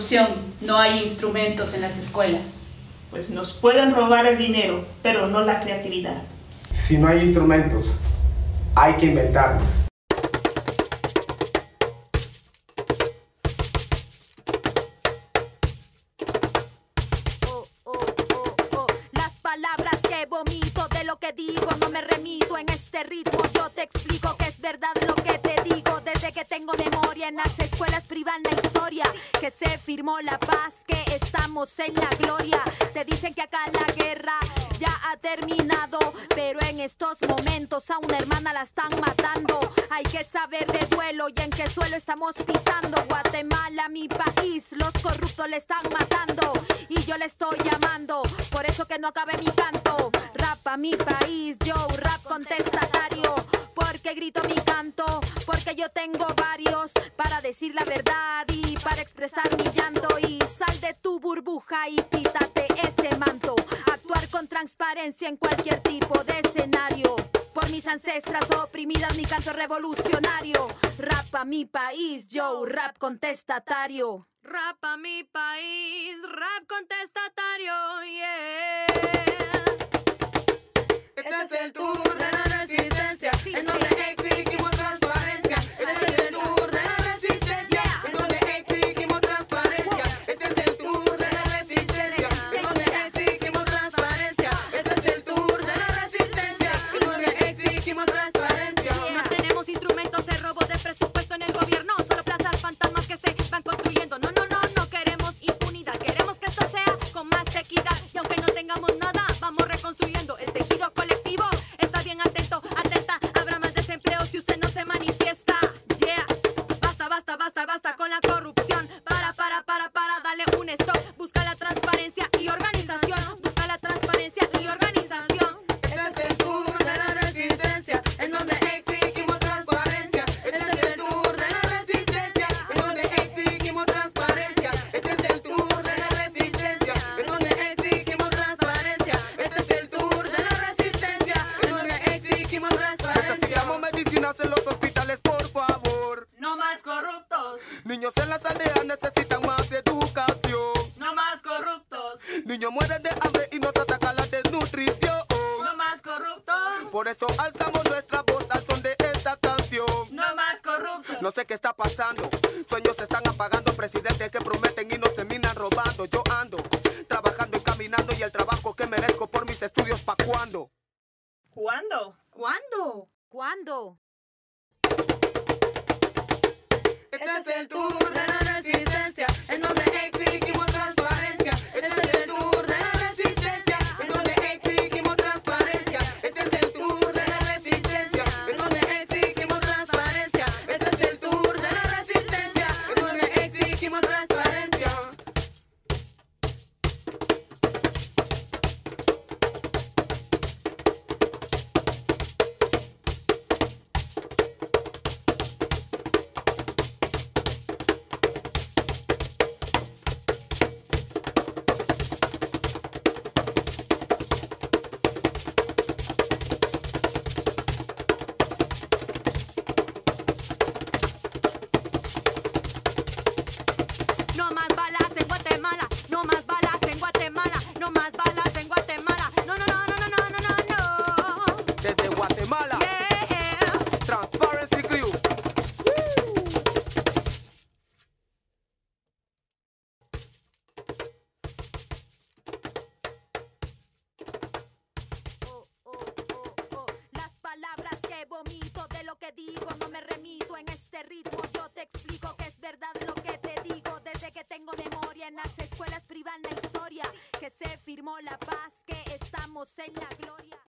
corrupción, no hay instrumentos en las escuelas. Pues nos pueden robar el dinero, pero no la creatividad. Si no hay instrumentos, hay que inventarlos. Las palabras que vomito, de lo que digo no me remito. En este ritmo yo te explico que es verdad lo que te digo. Desde que tengo memoria en las escuelas privan la historia, que se firmó la paz, que estamos en la gloria. Te dicen que acá la guerra ya ha terminado, pero en estos momentos a una hermana la están matando. Hay que saber de duelo y en qué suelo estamos pisando. Guatemala, mi país, los corruptos le están matando y yo le estoy llamando, por eso que no acabe mi canto. Rap a mi país, yo rap contestatario, porque grito mi canto, porque yo tengo varios para decir la verdad y para expresar mi llanto. Y sal de tu burbuja y quítate ese manto, actuar con transparencia en cualquier tipo de escenario. Por mis ancestras oprimidas mi canto revolucionario. Rap a mi país, yo rap contestatario. Rap a mi país, rap contestatario, yeah. Este es el tour de la resistencia, en donde exigimos transparencia. Este es el tour de la resistencia, en donde exigimos transparencia. Este es el tour de la resistencia, en donde exigimos transparencia. Este es el tour de la resistencia, en donde exigimos transparencia. No tenemos instrumentos de robo de presupuesto en el gobierno, solo plazas fantasmas que se van construyendo. No queremos impunidad, queremos que esto sea con más equidad. Y aunque no tengamos nada, vamos reconstruyendo el tejido colectivo. Está bien atento, atenta, habrá más desempleo si usted no se manifiesta. Yeah, basta con la corrupción. Para, dale un stop. Busca la transparencia y organización. Busca la transparencia y organización. Este es el tour de la resistencia, en donde exigimos transparencia. Este es el tour de la resistencia, en donde exigimos transparencia. Este es el tour de la resistencia, en donde exigimos transparencia. Este es el tour de la resistencia, en donde exigimos transparencia. Necesitamos medicinas en los hospitales, por favor. No más corruptos, Niños en las aldeas necesitan más educación. no más corruptos, Niños mueren de hambre y nos ataca la desnutrición. no más corruptos, Por eso alzamos nuestra voz al son de esta canción. no más corruptos. No sé qué está pasando, sueños se están apagando, presidentes que prometen y nos terminan robando. Yo ando trabajando y caminando y el trabajo que merezco por mis estudios, ¿pa' cuándo? ¿Cuándo? ¿Cuándo? ¿Cuándo? Este es el tour de la resistencia, en donde exigimos transparencia. Este es el tour de la resistencia, en donde exigimos transparencia. Este es el tour de la resistencia, en donde exigimos transparencia. Este es el tour de la resistencia, en donde exigimos transparencia. No más balas en Guatemala, no más balas en Guatemala, no más balas en Guatemala. No. Desde Guatemala, Yeah. Transparency Crew. Las palabras que vomito, de lo que digo no me remito. En este ritmo yo te explico que es verdad lo que te digo. Desde que tengo memoria en las escuelas privan la historia, que se firmó la paz, que estamos en la gloria.